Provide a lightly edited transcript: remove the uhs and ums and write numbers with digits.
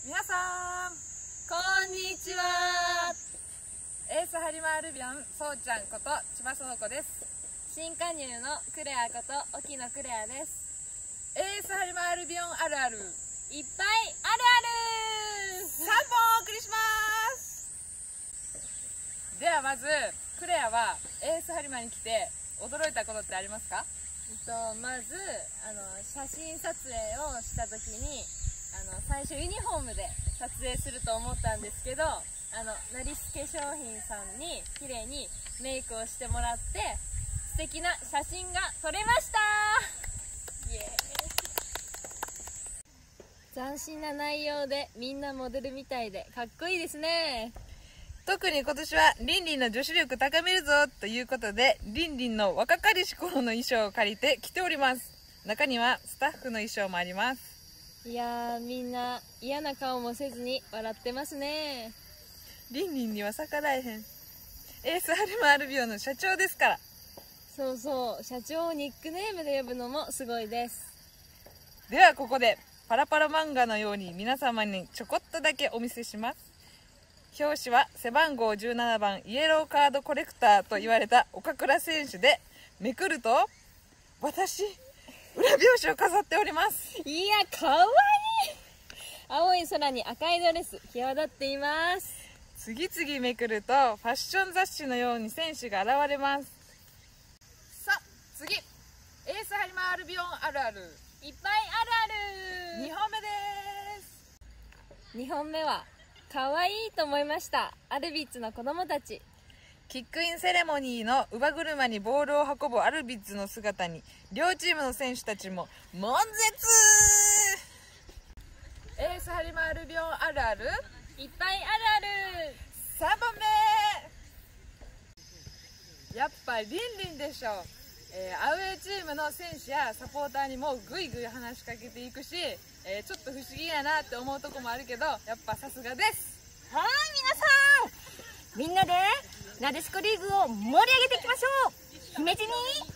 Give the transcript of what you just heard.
皆さんこんにちは。 エースハリマールビョンそうちゃんこと千葉園子です。 新加入のクレアこと沖野クレアです。 エースハリマールビョンあるあるいっぱいあるある 3本お送りします。ではまずクレアはエースハリマに来て驚いたことってありますか？ まず写真撮影をした時に最初ユニフォームで撮影すると思ったんですけど、ナリス化粧品さんに綺麗にメイクをしてもらって素敵な写真が撮れました。イエーイ。斬新な内容でみんなモデルみたいでかっこいいですね。 特に今年はリンリンの女子力高めるぞということで、リンリンの若かりし頃の衣装を借りて着ております。中にはスタッフの衣装もあります。 いやー、みんな嫌な顔もせずに笑ってますね。 リンリンには逆らえへん。エースハリマールビョンの社長ですから。 そうそう、社長をニックネームで呼ぶのもすごいです。 ではここでパラパラ漫画のように皆様にちょこっとだけお見せします。表紙は背番号17番イエローカードコレクターと言われた岡倉選手で、めくると私裏表紙を飾っております。 いや、かわいい。青い空に赤いドレス際立っています。 次々めくるとファッション雑誌のように選手が現れます。さあ次、エースハリマールビョンあるあるいっぱいあるある。 2本目です。 2本目はかわいいと思いました。アルビッツの子供たち。 キックインセレモニーの乳母車にボールを運ぶアルビッツの姿に両チームの選手たちも悶絶。エースハリマールビョンあるあるいっぱいあるある。 3本目、やっぱりリンリンでしょ。アウェーチームの選手やサポーターにもぐいぐい話しかけていくし、ちょっと不思議やなって思うとこもあるけど、やっぱさすがです。 はい、皆さんみんなでなでしこリーグを盛り上げていきましょう。姫路に